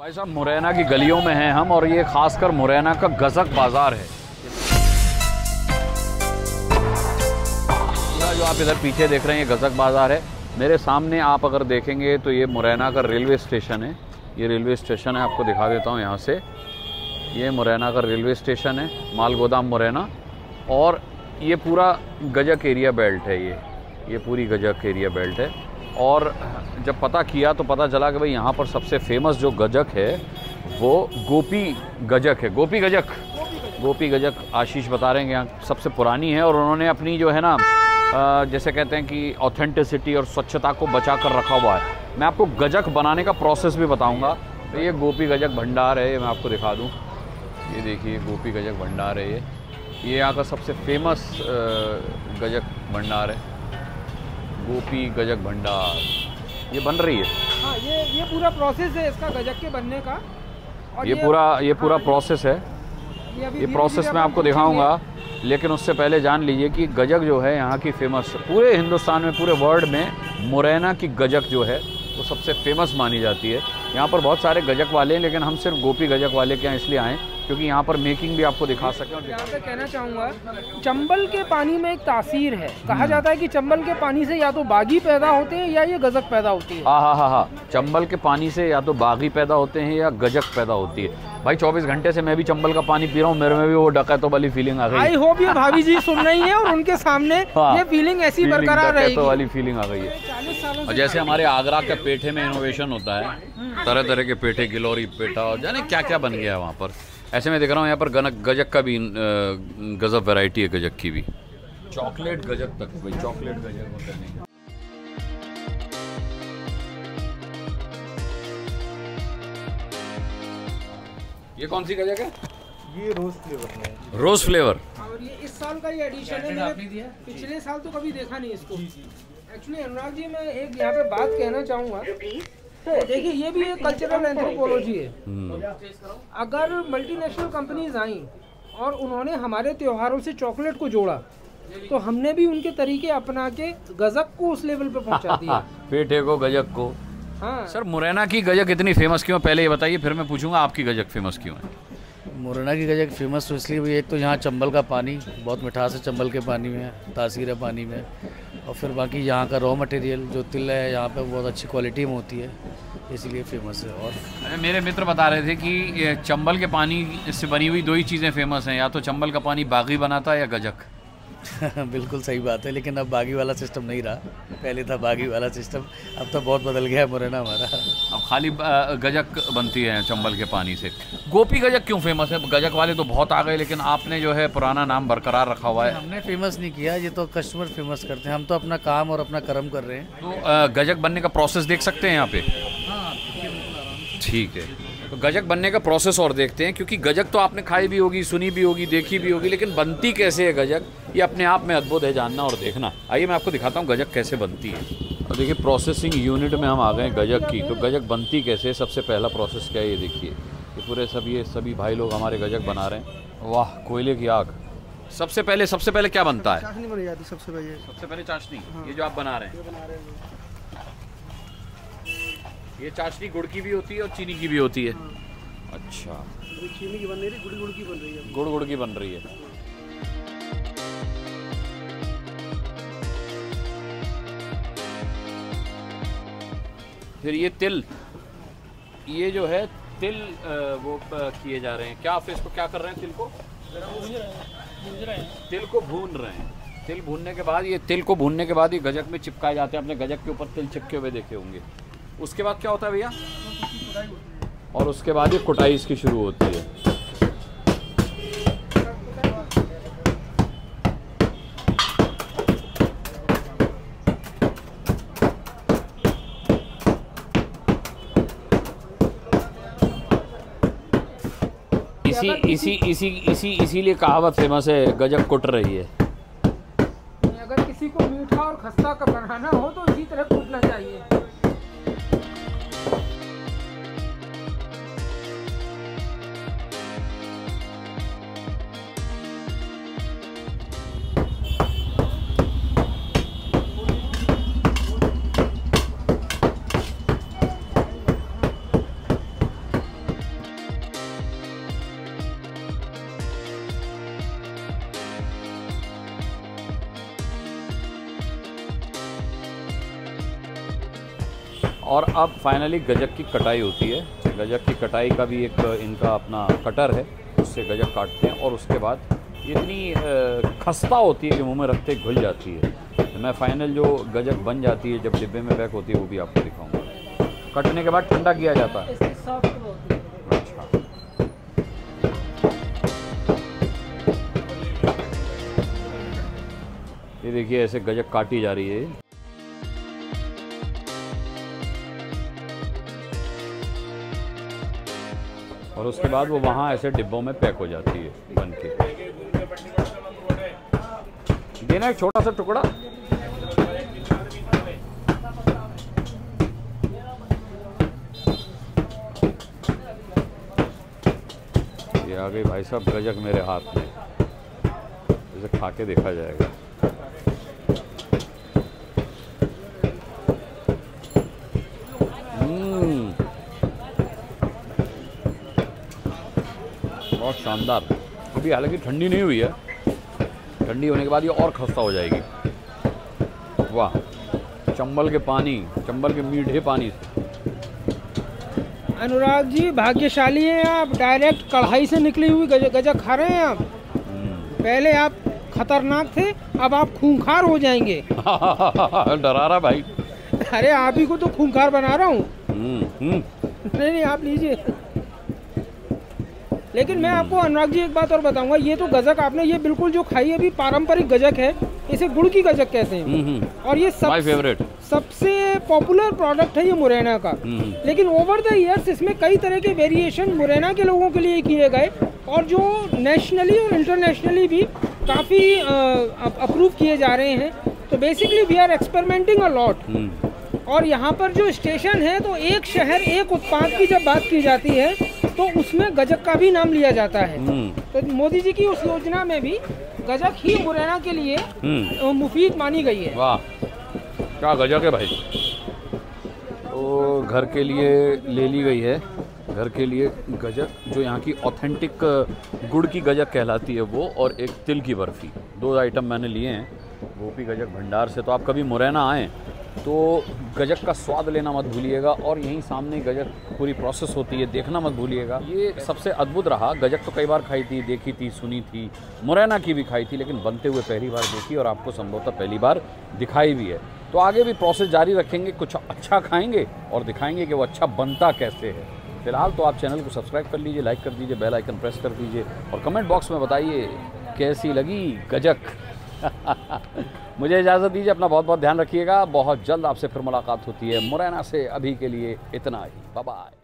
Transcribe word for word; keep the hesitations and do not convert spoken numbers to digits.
भाई साहब मुरैना की गलियों में हैं हम और ये खासकर मुरैना का गजक बाज़ार है। जो आप इधर पीछे देख रहे हैं ये गजक बाज़ार है। मेरे सामने आप अगर देखेंगे तो ये मुरैना का रेलवे स्टेशन है। ये रेलवे स्टेशन है, आपको दिखा देता हूँ यहाँ से। ये मुरैना का रेलवे स्टेशन है, माल गोदाम मुरैना। और ये पूरा गजक एरिया बेल्ट है। ये ये पूरी गजक एरिया बेल्ट है। और जब पता किया तो पता चला कि भाई यहाँ पर सबसे फेमस जो गजक है वो गोपी गजक है। गोपी गजक गोपी गजक आशीष बता रहे हैं कि यहाँ सबसे पुरानी है और उन्होंने अपनी जो है ना जैसे कहते हैं कि ऑथेंटिसिटी और स्वच्छता को बचा कर रखा हुआ है। मैं आपको गजक बनाने का प्रोसेस भी बताऊंगा। तो ये गोपी गजक भंडार है, ये मैं आपको दिखा दूं। ये देखिए गोपी गजक भंडार है। ये ये यहाँ का सबसे फेमस गजक भंडार है, गोपी गजक भंडार। ये बन रही है। हाँ, ये ये पूरा प्रोसेस है इसका गजक के बनने का। और ये, ये पूरा ये पूरा हाँ, प्रोसेस है। ये, ये प्रोसेस मैं आपको दिखाऊंगा, लेकिन उससे पहले जान लीजिए कि गजक जो है यहाँ की फेमस, पूरे हिंदुस्तान में पूरे वर्ल्ड में मुरैना की गजक जो है वो सबसे फेमस मानी जाती है। यहाँ पर बहुत सारे गजक वाले हैं, लेकिन हम सिर्फ गोपी गजक वाले के यहाँ इसलिए आए क्योंकि यहाँ पर मेकिंग भी आपको दिखा सकें। और यहाँ पे कहना चाहूँगा, चंबल के पानी में एक तासीर है। कहा जाता है कि चंबल के पानी से या तो बागी पैदा होते हैं या ये गजक पैदा होती है। हाँ हाँ हाँ हाँ चंबल के पानी से या तो बागी पैदा होते हैं या गजक पैदा होती है। भाई चौबीस घंटे से मैं भी चंबल का पानी पी रहा हूँ, मेरे में भी वो डकैतों वाली फीलिंग आ गई। आई होप ये भाभी जी सुन रही हैं और उनके सामने हाँ, ये फीलिंग ऐसी बरकरार रहेगी। डकैतों वाली फीलिंग आ गई है। और जैसे हमारे आगरा के पेठे में इनोवेशन होता है, तरह तरह के पेठे, गिलोरी पेठा और जाने क्या क्या बन गया है वहाँ पर। ऐसे मैं देख रहा हूँ यहाँ पर गजक का भी गजब वैरायटी है, गजक की भी। चॉकलेट गजक तक, भाई चॉकलेट गजक होता नहीं। ये कौन सी गजक है? ये रोज फ्लेवर है। Rose flavour. और ये इस साल का ये एडिशन है। मैंने पिछले साल तो कभी देखा नहीं इसको। एक्चुअली अनुराग जी, मैं एक यहाँ पे बात कहना चाहूँगा। देखिए, ये भी एक कल्चरल एंथ्रोपोलॉजी है। अगर मल्टीनेशनल कंपनीज आई और उन्होंने हमारे त्योहारों से चॉकलेट को जोड़ा तो हमने भी उनके तरीके अपना के गजक को उस लेवल पे पहुंचा दिया। पेठे को, गजक को। हाँ। सर मुरैना की गजक इतनी फेमस क्यों, पहले ये बताइए, फिर मैं पूछूंगा आपकी गजक फेमस क्यों है। मुरैना की गजक फेमस तो इसलिए भी, एक तो यहाँ चंबल का पानी बहुत मिठास है, चंबल के पानी में तासीर है पानी में। और फिर बाकी यहाँ का रॉ मटेरियल जो तिल है यहाँ पे बहुत अच्छी क्वालिटी में होती है, इसलिए फेमस है। और मेरे मित्र बता रहे थे कि चंबल के पानी से बनी हुई दो ही चीज़ें फेमस हैं, या तो चंबल का पानी बागी बनाता है या गजक। बिल्कुल सही बात है, लेकिन अब बागी वाला सिस्टम नहीं रहा। पहले था बागी वाला सिस्टम, अब तो बहुत बदल गया है मुरैना हमारा। अब खाली गजक बनती है चंबल के पानी से। गोपी गजक क्यों फेमस है? गजक वाले तो बहुत आ गए, लेकिन आपने जो है पुराना नाम बरकरार रखा हुआ है। हमने फेमस नहीं किया, ये तो कस्टमर फेमस करते हैं। हम तो अपना काम और अपना कर्म कर रहे हैं। तो गजक बनने का प्रोसेस देख सकते हैं यहाँ पे? ठीक है, तो गजक बनने का प्रोसेस और देखते हैं, क्योंकि गजक तो आपने खाई भी होगी, सुनी भी होगी, देखी भी होगी, लेकिन बनती कैसे है गजक, ये अपने आप में अद्भुत है जानना और देखना। आइए मैं आपको दिखाता हूँ गजक कैसे बनती है। और देखिए प्रोसेसिंग यूनिट में हम आ गए गजक की। तो गजक बनती कैसे, सबसे पहला प्रोसेस क्या है ये देखिए। ये पूरे सब ये सभी भाई लोग हमारे गजक बना रहे हैं। वाह, कोयले की आग। सबसे पहले सबसे पहले क्या बनता है? चाशनी बन जाती सबसे पहले। सबसे पहले चाशनी, ये जो आप बना रहे हैं, ये चाशनी गुड़ की भी होती है और चीनी की भी होती है। अच्छा, चीनी की बन रही है, गुड़ गुड़ की बन रही है। गुड़ गुड़ की बन रही है। फिर ये तिल, ये जो है तिल वो किए जा रहे हैं। क्या आप इसको क्या कर रहे हैं? तिल को तिल को भून रहे हैं। तिल भूनने के बाद, ये तिल को भूनने के बाद ये गजक में चिपकाए जाते हैं। अपने गजक के ऊपर तिल चिपके हुए देखे होंगे। उसके बाद क्या होता है भैया? और उसके बाद ये कुटाई इसकी शुरू होती है। इसी इसी इसी इसी इसीलिए कहावत फेमस है, गजक कुट रही है। अगर किसी को मीठा और खस्ता का बनाना हो तो इसी तरह कूटना चाहिए। और अब फाइनली गजक की कटाई होती है। गजक की कटाई का भी एक इनका अपना कटर है, उससे गजक काटते हैं और उसके बाद ये इतनी खस्ता होती है कि मुंह में रखते घुल जाती है। तो मैं फाइनल जो गजक बन जाती है जब डिब्बे में पैक होती है वो भी आपको दिखाऊंगा। कटने के बाद ठंडा किया जाता है। अच्छा, ये देखिए ऐसे गजक काटी जा रही है। और उसके बाद वो वहाँ ऐसे डिब्बों में पैक हो जाती है बन के। देना एक छोटा सा टुकड़ा। ये आ गई भाई साहब गजक मेरे हाथ में, इसे खा के देखा जाएगा। बहुत शानदार। अभी हालांकि ठंडी नहीं हुई है, ठंडी होने के बाद ये और खस्ता हो जाएगी। वाह, चंबल के पानी, चंबल के मीठे पानी से। अनुराग जी भाग्यशाली हैं आप, डायरेक्ट कढ़ाई से निकली हुई गजक गजक खा रहे हैं आप। पहले आप खतरनाक थे, अब आप खूंखार हो जाएंगे। डरा रहा भाई। अरे आप ही को तो खूंखार बना रहा हूँ। नहीं नहीं आप लीजिए। लेकिन मैं आपको अनुराग जी एक बात और बताऊंगा, ये तो गजक आपने ये बिल्कुल जो खाई है अभी पारंपरिक गजक है, इसे गुड़ की गजक कहते हैं। और ये सब फेवरेट सबसे पॉपुलर प्रोडक्ट है ये मुरैना का। लेकिन ओवर द इयर्स इसमें कई तरह के वेरिएशन मुरैना के लोगों के लिए किए गए और जो नेशनली और इंटरनेशनली भी काफ़ी अप्रूव किए जा रहे हैं। तो basically we are experimenting a lot. और यहाँ पर जो स्टेशन है तो एक शहर एक उत्पाद की जब बात की जाती है तो उसमें गजक का भी नाम लिया जाता है। तो मोदी जी की उस योजना में भी गजक ही मुरैना के लिए मुफीद मानी गई है। वाह, क्या गजक है भाई। तो घर के लिए ले ली गई है, घर के लिए गजक जो यहाँ की ऑथेंटिक गुड़ की गजक कहलाती है वो, और एक तिल की बर्फ़ी। दो आइटम मैंने लिए हैं गोपी गजक भंडार से। तो आप कभी मुरैना आएँ तो गजक का स्वाद लेना मत भूलिएगा, और यहीं सामने गजक पूरी प्रोसेस होती है, देखना मत भूलिएगा। ये सबसे अद्भुत रहा। गजक तो कई बार खाई थी, देखी थी, सुनी थी, मुरैना की भी खाई थी, लेकिन बनते हुए पहली बार देखी और आपको संभवतः पहली बार दिखाई भी है। तो आगे भी प्रोसेस जारी रखेंगे, कुछ अच्छा खाएंगे और दिखाएंगे कि वो अच्छा बनता कैसे है। फिलहाल तो आप चैनल को सब्सक्राइब कर लीजिए, लाइक कर दीजिए, बेल आइकन प्रेस कर दीजिए और कमेंट बॉक्स में बताइए कैसी लगी गजक। मुझे इजाज़त दीजिए, अपना बहुत बहुत ध्यान रखिएगा। बहुत जल्द आपसे फिर मुलाकात होती है। मुरैना से अभी के लिए इतना ही, बाय बाय।